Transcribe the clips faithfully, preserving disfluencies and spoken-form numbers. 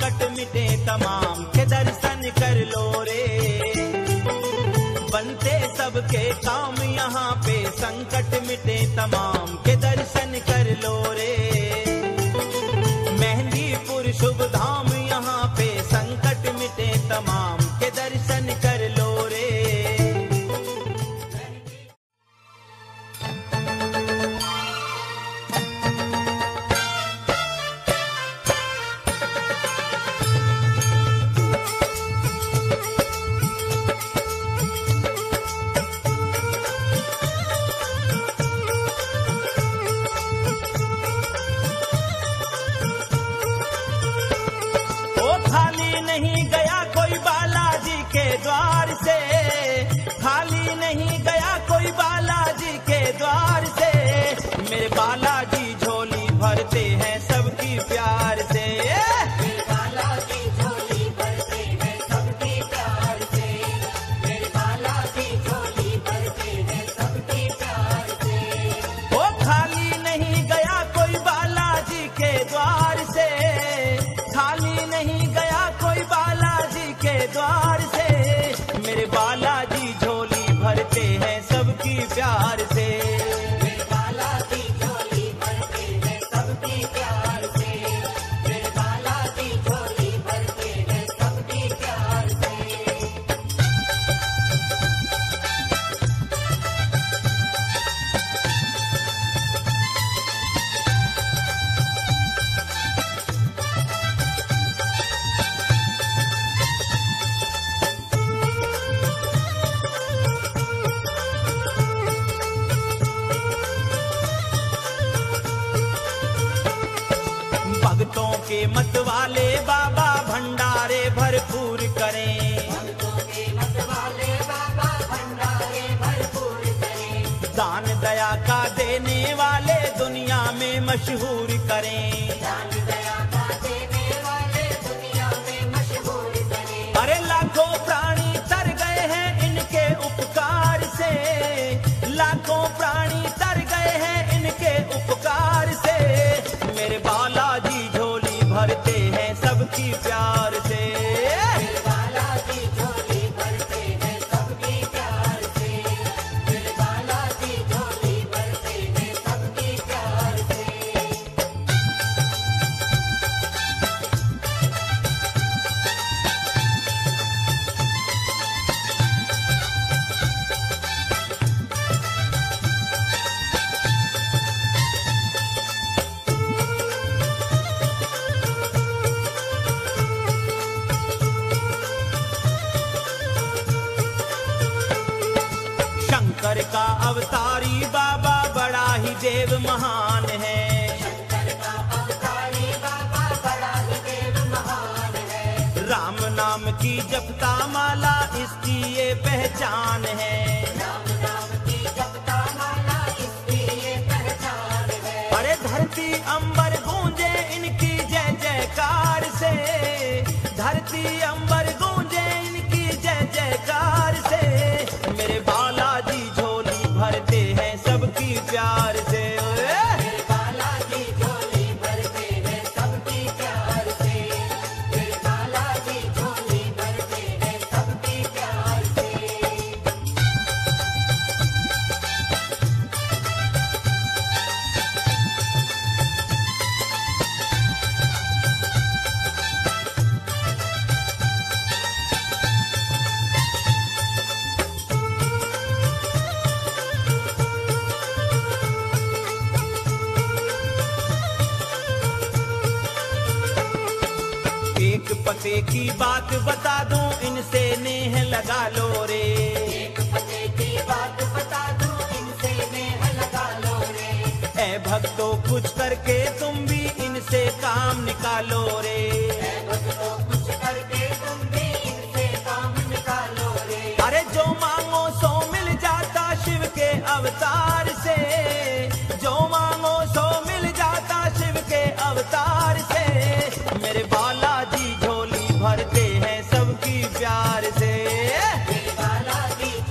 संकट मिटे तमाम के दर्शन कर लो रे। बनते सबके काम यहाँ पे संकट मिटे तमाम के दर्शन कर लो रे। मेहंदीपुर शुभ धाम यहाँ पे संकट मिटे तमाम के दर्शन कर लो रे। नहीं गया कोई बालाजी के द्वार से, खाली नहीं गया कोई बालाजी के द्वार से। मेरे बालाजी झोली भरते हैं सबकी प्यार से। मेरे बालाजी झोली भरते हैं सबकी प्यार से। मेरे बालाजी झोली भरते हैं सबकी प्यार से। वो खाली नहीं गया कोई बालाजी के द्वार से, खाली नहीं गया कोई बालाजी के द्वार से। मेरे बालाजी झोली भरते हैं सबकी प्यार से। मेरे बालाजी झोली भरते हैं सबकी प्यार से। मेरे बालाजी झोली भरते हैं सबकी प्यार से। भक्तों के मत वाले बाबा भंडारे भरपूर करें। भक्तों के मत वाले बाबा भंडारे भरपूर करें। दान दया का देने वाले दुनिया में मशहूर करें। दान दया का देने वाले दुनिया में मशहूर करें। अरे लाखों प्राणी तर गए हैं इनके उपकार से, लाखों प्राणी तर गए हैं इनके उपकार से। मेरे बालाजी झोली भरते हैं सबकी प्यार से। मेरे बालाजी झोली भरते हैं सबकी प्यार से। मेरे बालाजी झोली भरते हैं सबकी प्यार से। शंकर का अवतारी बाबा बड़ा ही देव महान है। शंकर का अवतारी बाबा बड़ा ही देव महान है। राम नाम की जपता माला इसकी ये पहचान है। राम नाम की जपता माला इसकी ये पहचान है। अरे धरती अंबर गूंजे इनकी जय जयकार से, धरती अंबर गूंजे इनकी जय जयकार से। मेरे बालाजी झोली भरते हैं सबकी प्यार से। मेरे बालाजी झोली भरते हैं सबकी प्यार से। मेरे बालाजी झोली भरते हैं सबकी प्यार से। एक पते की बात बता दूं इनसे नेह लगा लो रे। एक पते की बात बता दूं इनसे नेह लगा लो रे। ऐ भक्तों कुछ करके तुम भी इनसे काम निकालो रे। ऐ भक्तों कुछ करके तुम भी इनसे काम निकालो रे। अरे जो मांगो सो मिल जाता शिव के अवतार से, जो मांगो सो मिल जाता शिव के अवतार से। मेरे बालाजी झोली भरते हैं सबकी प्यार से। मेरे बालाजी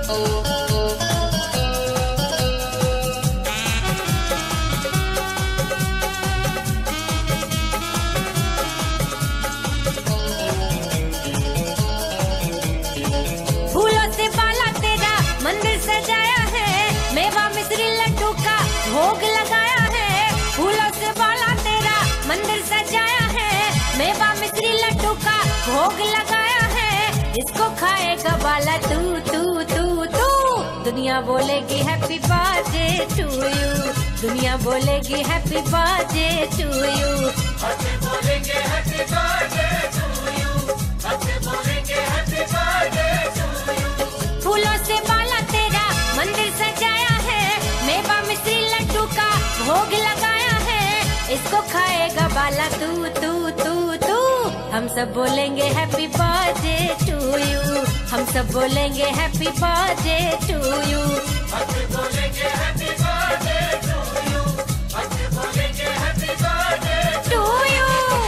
फूलों से बाला तेरा मंदिर सजाया है, मेवा मिश्री लड्डू का भोग लगाया है। फूलों से बाला तेरा मंदिर सजाया है, मेवा मिश्री लड्डू का भोग लगाया है। इसको खाएगा बाला तू तू तू तू। दुनिया बोलेगी हैप्पी बर्थडे टू यू, दुनिया बोलेगी हैप्पी बर्थडे टू यू। बच्चे बोलेंगे हैप्पी बर्थडे टू यू, बच्चे बोलेंगे हैप्पी बर्थडे टू यू। फूलों से बाला तेरा मंदिर सजाया है, मेवा मिश्री लड्डू का भोग लगाया है। इसको खाएगा बाला तू तू तू तू। हम सब बोलेंगे हैप्पी बर्थडे टू यू, हम सब बोलेंगे हैप्पी बर्थडे टू यू। बच्चे बोलेंगे हैप्पी बर्थडे टू यू, बच्चे बोलेंगे हैप्पी बर्थडे टू यू।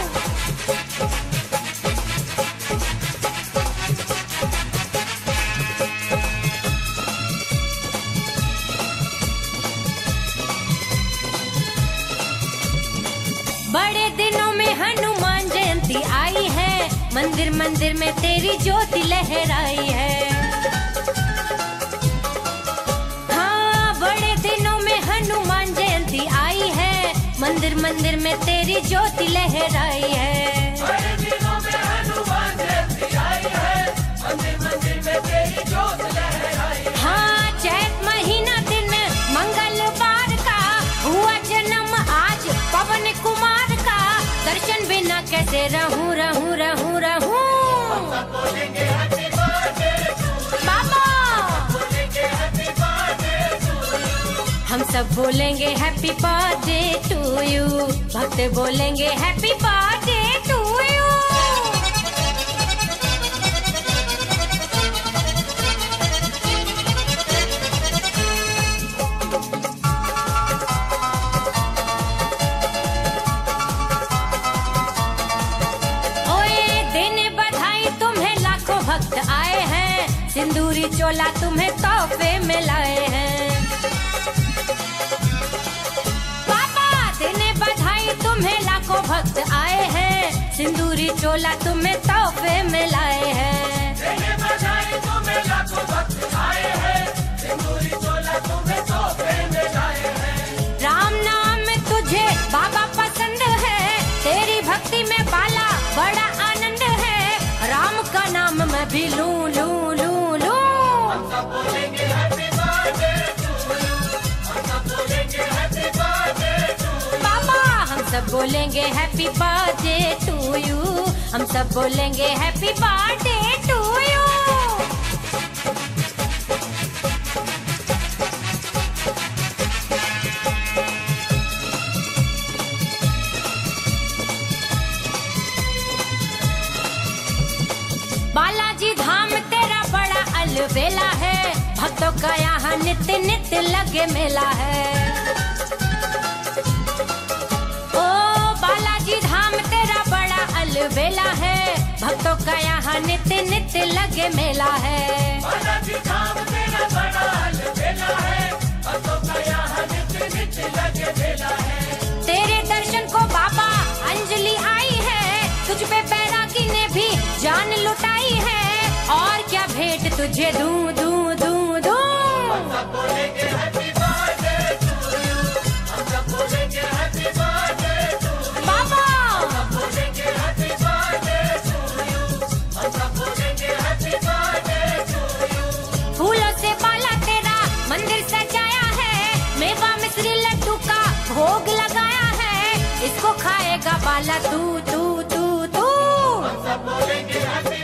बड़े दिनों में हनुमान जयंती आई है, मंदिर मंदिर में तेरी ज्योति लहराई है। हाँ, बड़े दिनों में हनुमान जयंती आई है, मंदिर मंदिर में तेरी ज्योति लहराई है। बड़े दिनों में हनुमान जयंती आई है, मंदिर मंदिर में तेरी ज्योत लहराई है। हाँ, चैत महीना दिन मंगलवार का हुआ जन्म आज पवन कुमार का। दर्शन बिना कैसे रहूं रहूं रहूं रहूं। सब बोलेंगे हैप्पी बर्थडे टू यू, बाबा बोलेंगे हैप्पी बर्थडे टू यू। हम सब बोलेंगे हैप्पी बर्थडे टू यू, भक्त बोलेंगे हैप्पी बर्थडे टू यू। ओए देने बधाई तुम्हें लाखों भक्त आए हैं, सिंदूरी चोला तुम्हें तोहफे में लाए हैं। पापा देने बधाई तुम्हें लाखों भक्त आए हैं, सिंदूरी चोला तुम्हें तोहफे में लाए हैं। देने बधाई तुम्हें लाखों भक्त आए हैं, सिंदूरी चोला तुम्हें तोहफे में लाए हैं। राम नाम तुझे बाबा पसंद है, तेरी भक्ति में बाला बड़ा आनंद है। राम का नाम मैं भी लूं लूं लूं लूं। सब बोलेंगे हैप्पी बर्थडे टू यू, हम सब बोलेंगे हैप्पी बर्थडे टू यू। बाबा हम सब बोलेंगे हैप्पी बर्थडे टू यू, हम सब बोलेंगे happy birthday to you. Balaji Dham तेरा बड़ा अलबेला है, भक्तों का यहाँ नित्य नित्य लगे मेला है। ओ बालाजी धाम तेरा बड़ा अलबेला है, भक्तों का यहाँ नित्य नित्य लगे मेला है। बालाजी धाम तेरा बड़ा अलबेला है, भक्तों का यहाँ नित्य नित्य लगे मेला है। तेरे दर्शन को बाबा अंजलि आई है, तुझ पे बैरागी ने भी जान लुटाई है। और क्या भेंट तुझे दूं दूं दूं दूं। सब बोलेंगे हैप्पी बर्थडे टू यू, हम सब बोलेंगे हैप्पी बर्थडे टू यू। बाबा सब बोलेंगे हैप्पी बर्थडे टू यू, हम सब बोलेंगे हैप्पी बर्थडे टू यू। फूलों से बाला तेरा मंदिर सजाया है, मेवा मिश्री लड्डू का भोग लगाया है। इसको खाएगा बाला तू तू तू तू। सब बोलेंगे हैप्पी